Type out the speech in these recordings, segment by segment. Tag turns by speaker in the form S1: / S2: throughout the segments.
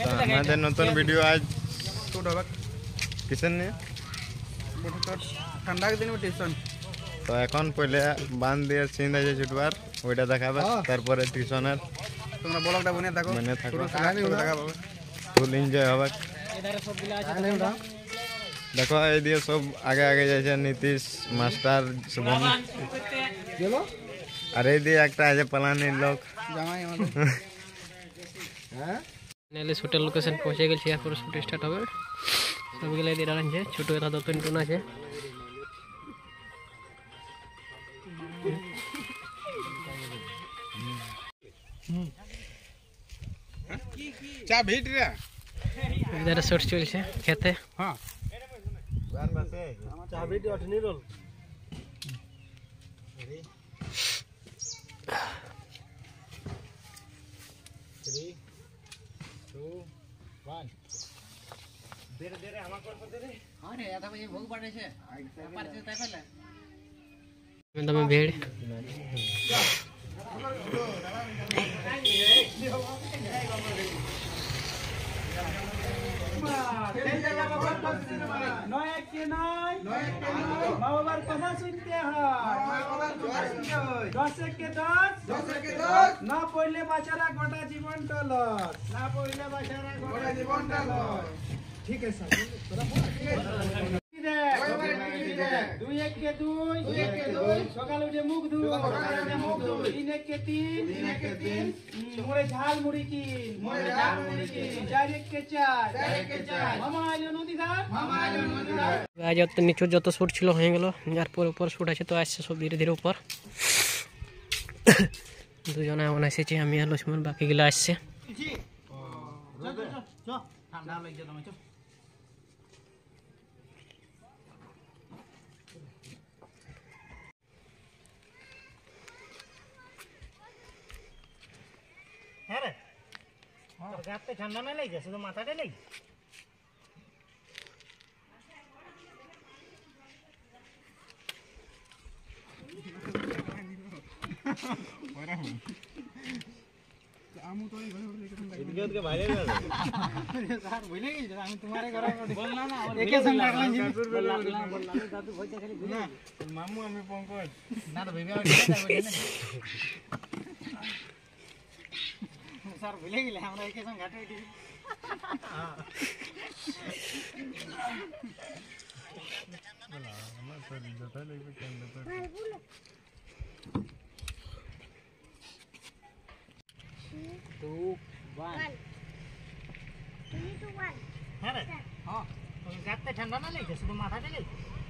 S1: আমাদের নতুন ভিডিও আজ শুট হবে কিসের নিয়ে ঠান্ডা দিন টিউশন তো এখন পহলে বাঁধ দিয়ে চিন্তা যে ছুটবার ওইটা দেখাবে তারপরে টিউশনের তোমরা ব্লগটা বনে থাকো দেখাবো ফুল এনজয় হবে দেখো এই দিয়ে সব আগে আগে যাইছে নীতিশ মাস্টার শুভম আর এই দিয়ে একটা আছে পালানির লোক জামাই আমাদের
S2: নেলে শুটের লোকেশন পৌঁছে গেছি এরপর শুট স্টার্ট হবে সবগুলো দিয়ে দাঁড়াচ্ছে ছোট কথা দতন টুন আছে
S1: চা ভিট রে
S2: इधर शॉट চলছে খেতে
S1: हां গান বাসে চা ভিট অঠনি রোল রেডি 3 2 1 ধীরে ধীরে আমার করতে দে আরে এটা ভাই ভোগ পড়ে છે પર છે তাই পেলে
S2: તમે ભેડ
S3: না পড়লে বাচ্চারা গোটা জীবন টলস না পড়লে বাচ্চারা গোটা জীবন টলস ঠিক আছে দুই এক কে দুই সকাল উঠে মুখ ধুই তিন এক কে তিন মোরে ঝাল মুড়ি কিন চার এক কে চার মামা আইলো নদী ঘাট
S2: আজ যত নিচু যত শুট ছিল হয়ে গেল আর পর উপর শুট আছে তো আসছে সব ধীরে ধীরে উপর দুজনে এমন এসেছি আমি আর লক্ষ্মণ বাকিগুলো আসছে
S3: ঠান্ডা লাগছে তুমি চুপ হ্যাঁ রে গাতে ঠান্ডা না লাগে শুধু মাথাটা লাগে আমু তো এই ঘরে এদিকে ওদিকে বাইরে গেল স্যার বলে গেছে আমি তোমারে ঘরে বলনা না একে সঙ্গ রাখলাম জি বললাম দাদু ভইতে খালি না মামু আমি পঙ্কজ না তো বেবি আগে যাবে না স্যার বলে গেলে আমরা একে সঙ্গ ঘাটে উঠি হ্যাঁ বলা আমার স্যার যেটা লাগবে কেন ব্যাপার Two, one. Three, two, one. है रे हाँ तो जाते ठंडा ना लगे सुबह माथा चले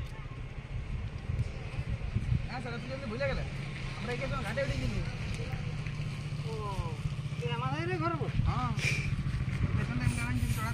S3: हाँ सर तुझे तो भूल गया हमरा के तो घाटे उड़ी गई ओ ये हमारा रे घर पर हाँ स्टेशन में गांव जिन चढ़ा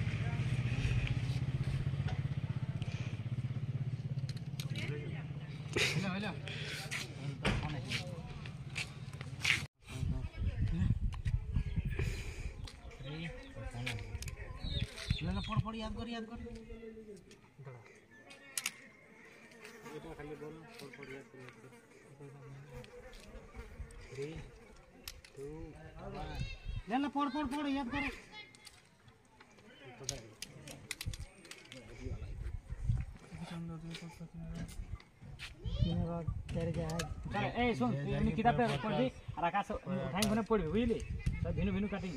S3: हेलो हेलो पड़ याद कर ये खाली बोल पड़ याद कर 3 2 1 लेना पड़ याद कर ए सुन ये किताब पे पढ़ दे और आकाश उठाई बने पढ़बे बुझले सब भिनु भिनु काटी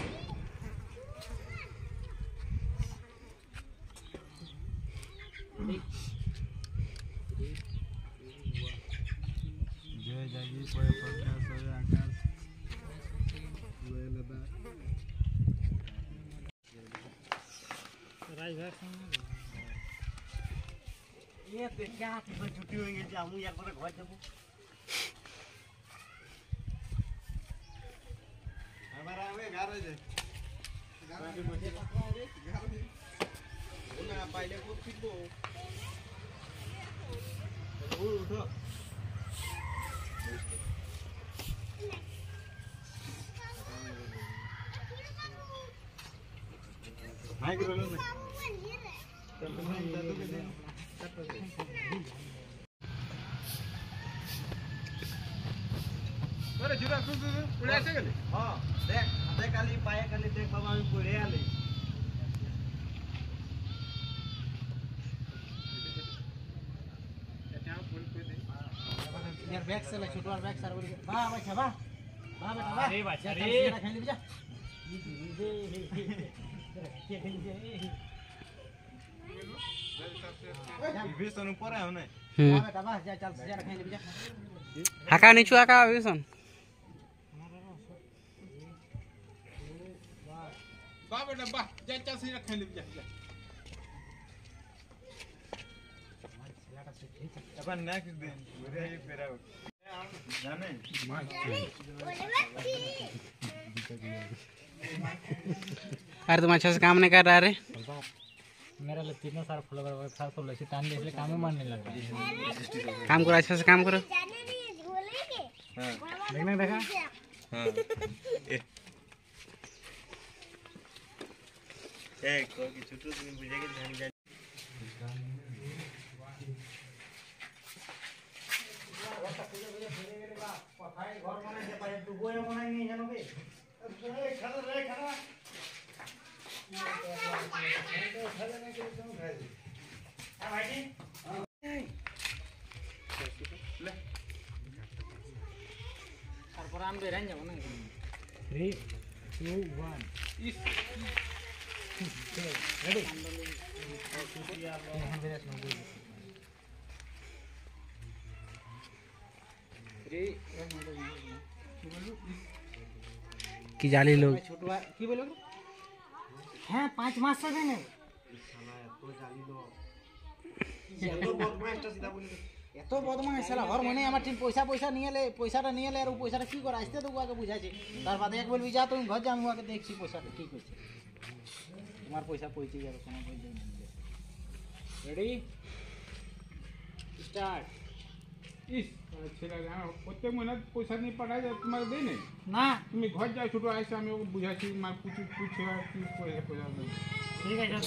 S3: जय जागी कोई प्रकाश होवे आकाश वेलदा राय भाई ये पे क्या हाथ छुट्टी होंगे जामू एक बार घर जाबू हमारा हमें घर है घर में ना पाइले को पिटबो उठो हाय करो ना दादू के दे अरे जुरा उड़ा से गेले हां देख काली पाया काली देख बाबा আমি পড়ে আলে बैग से ले छोटवार बैग सर बोल वाह बच्चा वाह वाह बेटा वाह अरे बच्चा रे खेल ले जा
S1: विभीषण ऊपर है ना
S3: वाह बेटा वाह जा चल जा खेल ले जा
S2: हाका नीचू हाका विभीषण
S1: वाह बेटा वाह जा चल से खेल ले जा अपन नेक्स्ट दिन बुरे ही फेरा जाने
S2: अरे तुम अच्छा से काम नहीं कर रहा रे
S3: मेरा ले 3 साल फॉलोवर साल फॉलो से टाइम इसलिए काम ही मानने लगा
S2: काम करो अच्छा से काम करो
S1: हां
S3: देखने देखा
S1: हां ए को की छोटू दिन बुझे के ध्यान जा
S3: घर बनाए जे पाए तू गोया बनाई नहीं जानो बे खड़ा रे खड़ा भाई और पुरान बे रहन जाओ ना 3 2 1 रेडी
S2: कि जाली लोग
S3: छोटवा की बोलो हैं 5 मास से देने এত বদমাশ শালা ঘর মনে আমার ঠিক পয়সা নিয়ে লে আর ও পয়সাটা কি করে আসতে তো আগে বুঝাইছে তার বাদে এক বলবি যা তুমি ঘর যা আমি আগে দেখছি পয়সাটা ঠিক হচ্ছে তোমার পয়সা পৌঁছে যাবে কোনো বই দেই রেডি স্টার্ট
S4: इस ছেলে প্রত্যেক মহিনা পয়সা নিয়ে পাঠাই তোমাকে দেই নাই
S3: না
S4: তুমি ঘর যাও ছোট আইসা আমি ওকে বুঝাচ্ছি মার পুচু পুছে কি পয়সা দেই
S3: ঠিক আছে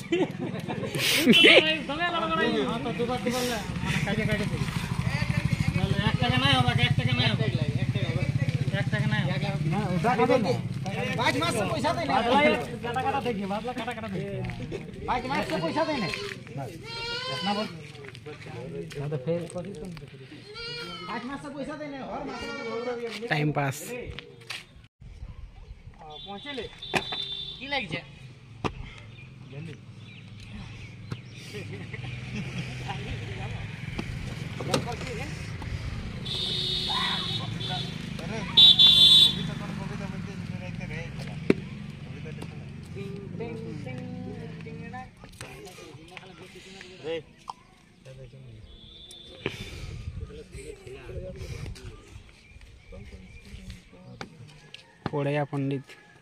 S3: তুমি লাগা করে হ্যাঁ তো দুবার না মানে কাজে দিই তাহলে 1 টাকা নাই হবে 1 টাকা নাই হবে 1 টাকা নাই না ওটা কত না 5 মাস से पैसा देने काटा देखिए बादला काटा देखिए 5 मास से पैसा देने इतना बोल ना तो फिर 5 मास से पैसा देने और मास में
S2: टाइम पास
S3: पहुंचे ले की लाग जाए जल्दी
S2: पड़ेगा पंडित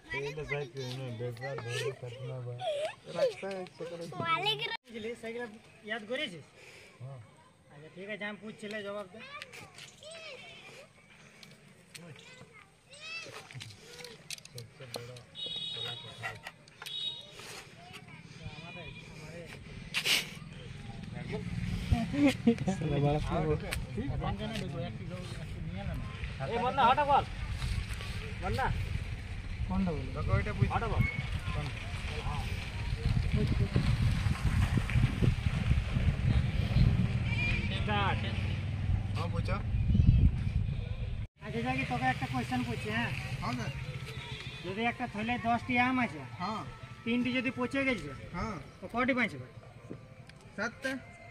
S3: याद करे अच्छा ठीक है हम पूछ चले जवाब दे बंदा हटा बोल बंदा कौन बोल
S1: ओइटा पूछ
S3: हटा बोल स्टार्ट
S1: हां पूछो
S3: আগে যাকি তোকে একটা কোশ্চেন করছি হ্যাঁ
S1: हां ना
S3: যদি একটা থলে 10টি আম আছে
S1: हां
S3: 3টি যদি পচে গেছে
S1: हां
S3: তো কয়টি বাঁচবে
S1: 7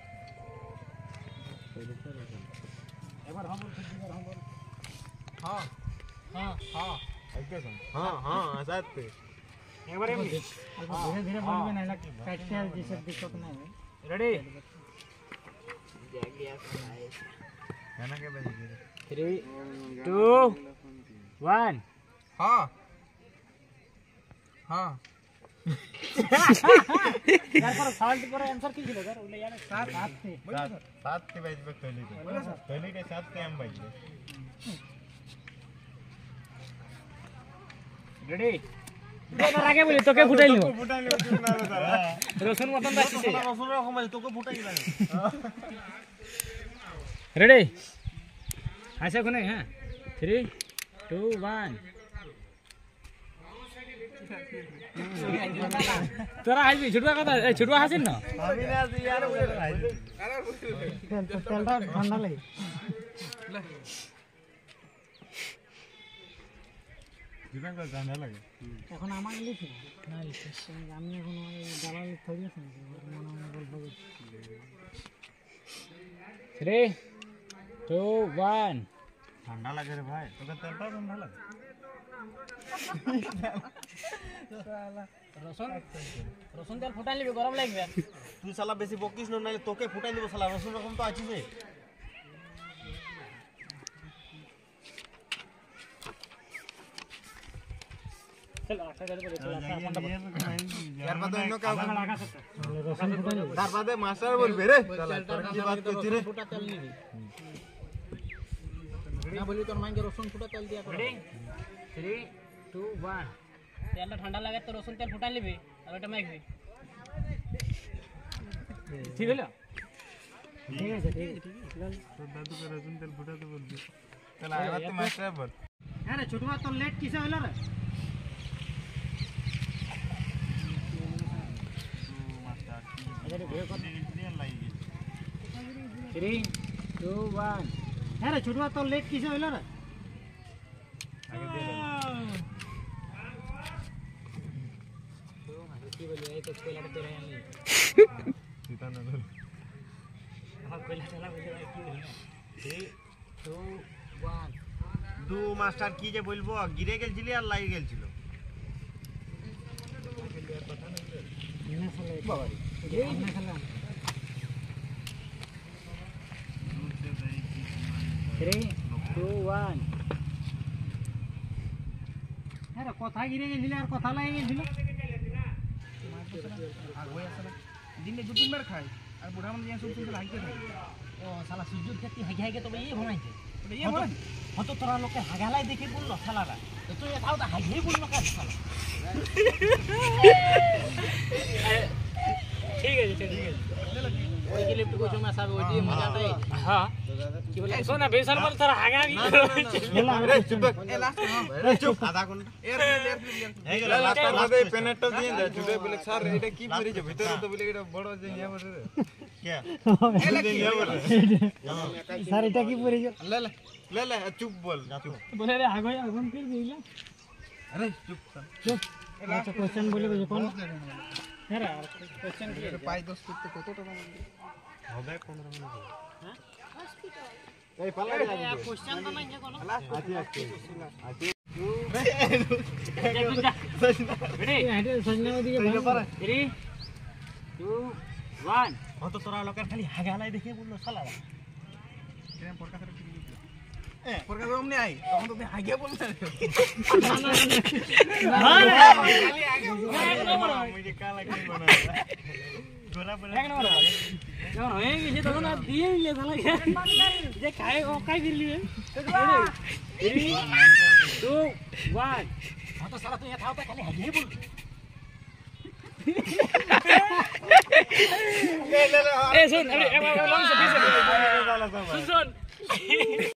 S3: এবার हम बोल
S1: हां
S3: हां
S1: हां ऐसे सुन हां हां 7
S3: एक बार धीरे धीरे बोलबे ना ना काटते हैं जैसे दिक्कत नहीं है रेडी
S1: गाना के बजे
S3: 3 2 1
S1: हां हां
S3: यार पर सवाल पर आंसर की दिलो यार बोले यार 7 थे
S1: 7 के बजे पहले के 7 के हम बजे
S3: रेडी তোর আগে বলি তোকে ফুটাইলো
S1: ফুটাইলো তুই না দাদা
S3: রসুন মতন বাসিছে
S1: রসুন রকম আছে তোকে ফুটাই দিলাম
S3: रेडी ऐसे कोने हैं 3 2 1 তোরা আসবি ছুটবা কথা এই ছুটবা হাসিন না
S1: আমি না यार बोले
S3: তেলটা ঠান্ডা লাগে এখন আমাকে লিখি না লিখিস আমি এখন দালাল থই আছে মনে মনে গল্প করছি 3 2 1
S1: ঠান্ডা লাগে রে ভাই তোকে তেলটা ঠান্ডা লাগে
S3: রসুন তেল ফুটাই নিবি গরম লাগবে
S5: তুই শালা বেশি বকিস না নাইলে তোকে ফুটাই দিব শালা রসুন রকম তো আছিস রে
S3: চল আশা করে চল
S1: यार बाद অন্য কাউ তার বাদে মাস্টার বলবে রে শালা তোর কি বাত করছিস রে
S3: ফুটা তেল নিবি না বলি তোর মাইকে রসুন ফুটা তেল দিয়া রেডি 3 2 1 তেলটা ঠান্ডা লাগে তো রসুন তেল ফুটাই নিবি আর ওটা মাখবি ঠিক হলো ঠিক আছে
S1: তোর দাদুকে রসুন তেল ফুটাতে বলবি চল এবার তো মাস্টার বল
S3: হ্যাঁ রে ছোটবা তোর লেট কিসে হইলো রে Three, 2, 1 হ্যাঁ রে ছোটবা তোর লেট কিসে হইলো রে
S1: আগে দিয়ে
S3: কি বলি এই তো কয়লাটা তেরে আনলি
S1: দিতা না ধর
S3: আমার কয়লা তেলা বলে কি বলি 3 2 1
S5: দু মাস্টার কি যে বলবো গিরে গেলছিলি আর লাগি গেলছিল
S3: না খালে বাবা না খালে 3 2 1 হ্যাঁ কথা গিরে গেছিল আর কথা লাগে গেছিল
S5: দিনে দু তিনবার খাই আর বুড়া মানুষ যা শুনতে লাগতে থাকে
S3: ও শালা সূর্যর ক্ষেত্রে হাগি হাগি তবে এই বানাইছে এই বলে হতো তোরা লোকে হাগালাই দেখে বলল শালারা তো তুই এটাও তো হাগিই বলল কাজ শালা ঠিক আছে ঠিক আছে ওই যে লিফট কো জমা সাবে ওই যে মজাটাই হ্যাঁ কি বলে সোনা বেসার বল তোরা হাগাবি
S1: চুপ এ লাস্ট চুপ আধা ঘন্টা এই গেল লাস্ট বাদে পেনেটটা দিয়ে দে চুপে বলে স্যার এটা কি পড়িছে ভিতরে তো বলে এটা বড় যে ইয়া বলে রে
S5: কে
S1: ইয়া বলে
S3: স্যার এটা কি পড়িছে
S1: ले ले चुप बोल चुप
S3: बोले रे आगोय आगन फिर दिला
S1: अरे चुप
S3: चुप अच्छा क्वेश्चन बोले बजे कोन है रे क्वेश्चन কি
S1: পাই 10 করতে কত টাকা হবে 15 মিনিট হ্যাঁ এই পালা লাগে
S3: क्वेश्चन তো নাই কোন
S1: আছি আছি
S3: রেডি হেডে সজনা ওদিকে 3 2 1
S5: হতো তোরা লোকের খালি হাগালাই দেখে বললো শালারা
S1: কেন পড়কা করে
S5: পরকা রমনে আই তখন তো হাগিয়া বলছ
S1: मुझे काला की बना गोरा बना
S3: এক নম্বর যখন হয়ে গেছে তখন আর দিয়ে নিলে শালা যে খায় ও খাই দিলি 3 2 1 হতো শালা তুই এটাও তো খালি হাগিয়ে বল এ শুন লং সে শুন